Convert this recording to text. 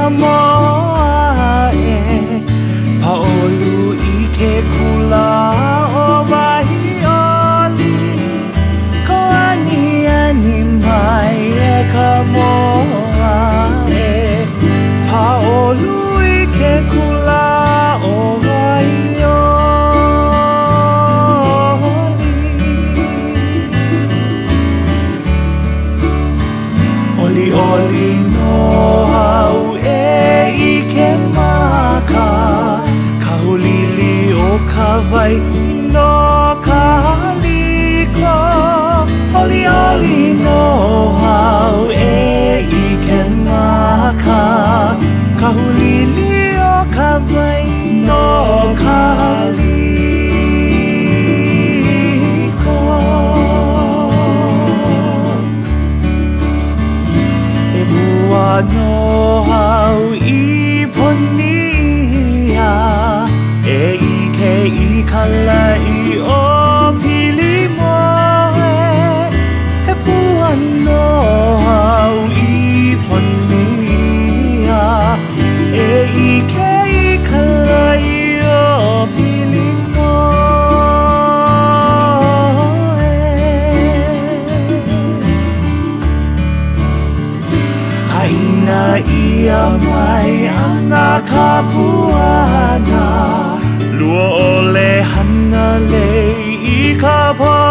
moa e paolu I ke kula o wahi oli ko ani mai e ka moa e paolu I ke kula o wahi oli oli no hau e I ke maka ka hulili o ka vai no ka haliko oli oli no hau e I ke maka ka hulili o ka vai no ka haliko e mua no hau I ponia e I ke I kala I o pili moe e pua no hau I ponia e I ke I kala I o pili moe haina ia mai ana ka puana lua ole hana le I ka